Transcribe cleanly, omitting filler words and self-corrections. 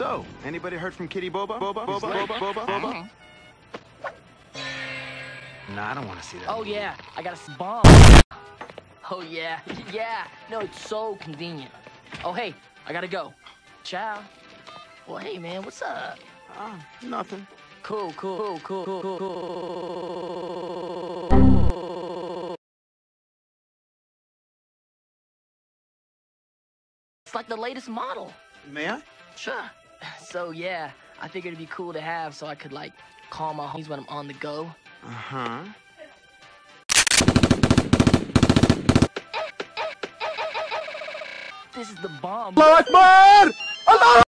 So, anybody heard from Kitty Boba? Boba? Nah, I don't want to see that. Oh yeah, I got a bomb. Oh yeah, yeah. No, it's so convenient. Oh hey, I gotta go. Ciao. Well, hey man, what's up? Nothing. Cool. It's like the latest model. May I? Sure. So yeah, I figured it'd be cool to have so I could like call my homies when I'm on the go. Uh-huh. This is the bomb. Allah Akbar! Allah!